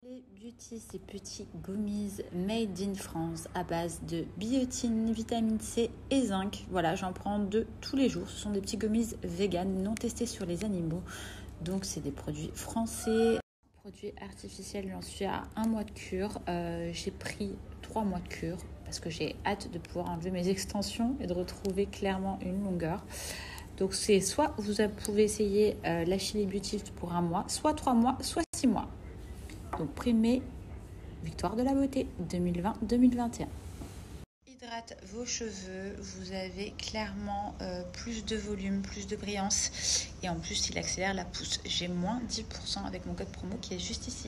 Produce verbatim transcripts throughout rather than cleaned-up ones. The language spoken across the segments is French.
Les Beauty, ces petits gummies made in France à base de biotine, vitamine C et zinc. Voilà, j'en prends deux tous les jours. Ce sont des petits gummies vegan non testés sur les animaux. Donc, c'est des produits français. Produits artificiels, j'en suis à un mois de cure. Euh, j'ai pris trois mois de cure parce que j'ai hâte de pouvoir enlever mes extensions et de retrouver clairement une longueur. Donc, c'est soit vous pouvez essayer euh, la Chili Beauty pour un mois, soit trois mois, soit six mois. Donc, primé Victoire de la beauté deux mille vingt deux mille vingt et un. Hydrate vos cheveux, vous avez clairement euh, plus de volume, plus de brillance et en plus il accélère la pousse. J'ai moins dix pour cent avec mon code promo qui est juste ici.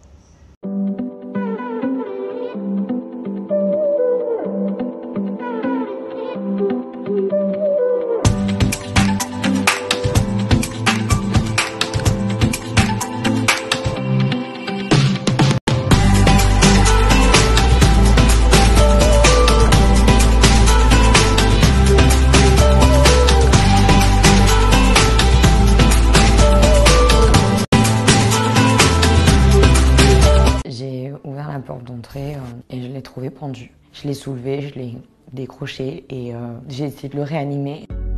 J'ai ouvert la porte d'entrée euh, et je l'ai trouvé pendu. Je l'ai soulevé, je l'ai décroché et euh, j'ai essayé de le réanimer.